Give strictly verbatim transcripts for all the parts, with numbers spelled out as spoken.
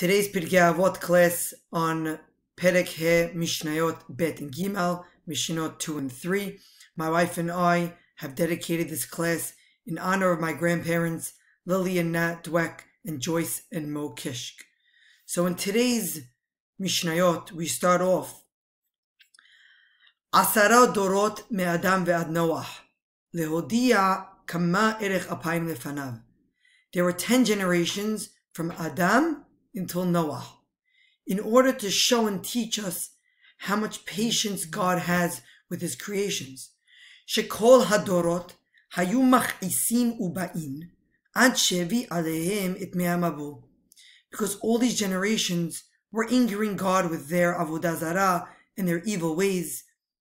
Today's Pirkei Avot class on Perek He Mishnayot Bet and Gimel, Mishnayot two and three. My wife and I have dedicated this class in honor of my grandparents, Lily and Nat Dweck, and Joyce and Mo Kishk. So in today's Mishnayot, we start off Asara Dorot Me'adam Ve'ad Noach Lehodia Kama Erech Apayim Lefanav. There were ten generations from Adam until Noah, in order to show and teach us how much patience God has with his creations. Shekol hadorot hayu mach'isin uba'in ad shevi alehem et me'amabul. Because all these generations were angering God with their avodah zarah and their evil ways,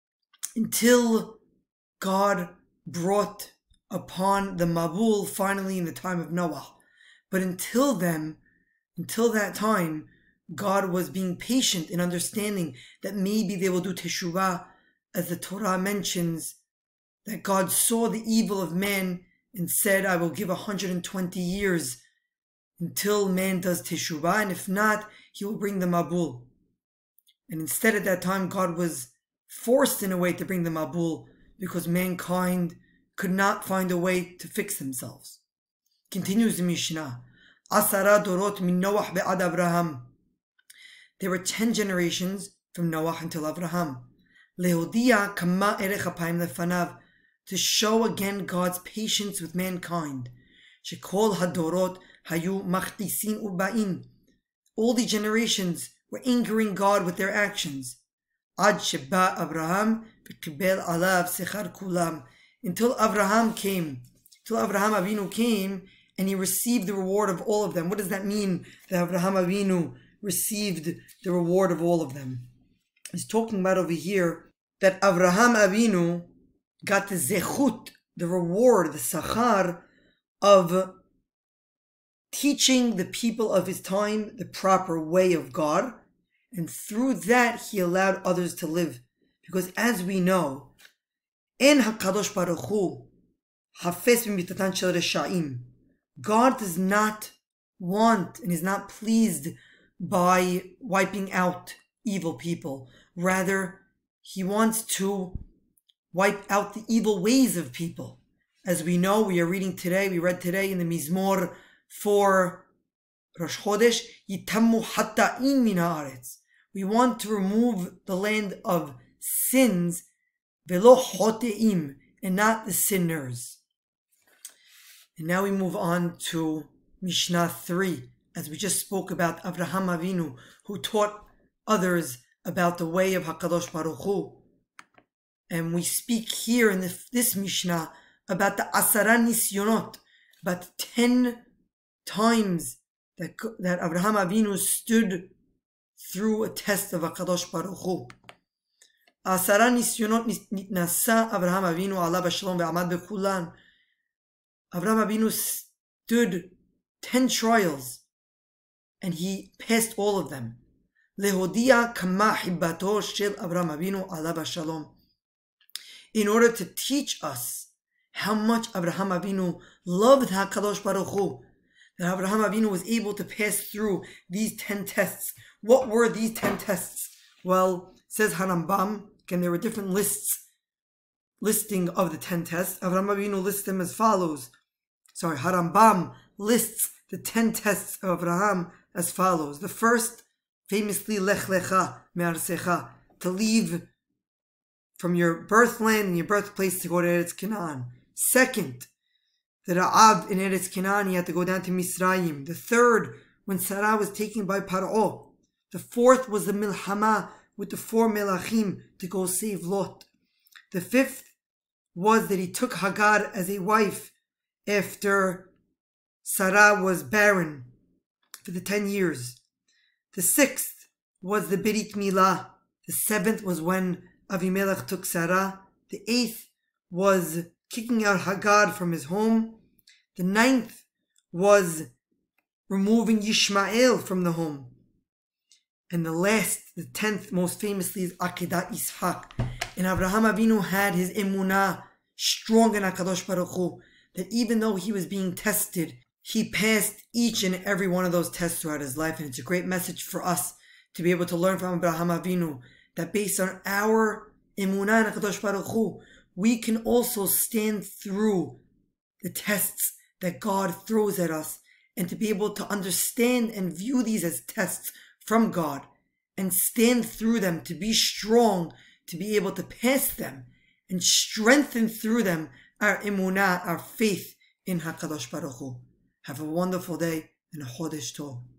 until God brought upon the Mabul finally in the time of Noah. But until then, Until that time, God was being patient in understanding that maybe they will do teshuvah, as the Torah mentions, that God saw the evil of man and said, I will give one hundred twenty years until man does teshuvah, and if not, he will bring the Mabul. And instead at that time, God was forced in a way to bring the Mabul because mankind could not find a way to fix themselves. Continues the Mishnah. Asara dorot min Noach be'ad Abraham. There were ten generations from Noah until Abraham. Lehodia kama erech apayim lefanav, to show again God's patience with mankind. Shekol hadorot hayu machtisin uba'in. All the generations were angering God with their actions. Ad sheba Abraham v'kibel alav sechar kulam. Until Abraham came, until Abraham Avinu came, and he received the reward of all of them. What does that mean, that Abraham Avinu received the reward of all of them? He's talking about over here that Abraham Avinu got the zechut, the reward, the sachar, of teaching the people of his time the proper way of God, and through that he allowed others to live. Because as we know, En HaKadosh Baruch Hu hafes b'mitatan shel reshaim. God does not want and is not pleased by wiping out evil people. Rather, he wants to wipe out the evil ways of people. As we know, we are reading today, we read today in the Mizmor for Rosh Chodesh, Yitammu Hatta'im min haaretz. We want to remove the land of sins, velo hote'im, and not the sinners. And now we move on to Mishnah three, as we just spoke about Abraham Avinu, who taught others about the way of HaKadosh Baruch Hu. And we speak here in this, this Mishnah about the Asara Nisyonot, about ten times that, that Abraham Avinu stood through a test of HaKadosh Baruch Hu. Asara Nisyonot nitnasa Abraham Avinu alav shalom ve'amad bekulan. Avraham Avinu stood ten trials, and he passed all of them. Lehodia kama hibbato shel Avraham Avinu alav shalom. In order to teach us how much Avraham Avinu loved HaKadosh Baruch Hu, that Avraham Avinu was able to pass through these ten tests. What were these ten tests? Well, says Harambam, and there were different lists, listing of the ten tests. Avraham Avinu lists them as follows. Sorry, Harambam lists the ten tests of Abraham as follows. The first, famously, Lech Lecha Me'arsecha, to leave from your birthland and your birthplace to go to Eretz Canaan. Second, the Ra'ab in Eretz Canaan, he had to go down to Misraim. The third, when Sarah was taken by Paro. The fourth was the Milhama with the four Melachim to go save Lot. The fifth was that he took Hagar as a wife after Sarah was barren for the ten years. The sixth was the Berit Milah. The seventh was when Avimelech took Sarah. The eighth was kicking out Hagar from his home. The ninth was removing Yishmael from the home. And the last, the tenth, most famously, is Akedat Ishaq. And Abraham Avinu had his emunah strong in HaKadosh Baruch Hu, that even though he was being tested, he passed each and every one of those tests throughout his life. And it's a great message for us to be able to learn from Abraham Avinu that based on our emunah in HaKadosh Baruch Hu, we can also stand through the tests that God throws at us, and to be able to understand and view these as tests from God and stand through them, to be strong, to be able to pass them and strengthen through them our emunah, our faith in HaKadosh Baruch Hu. Have a wonderful day and a Chodesh Tov.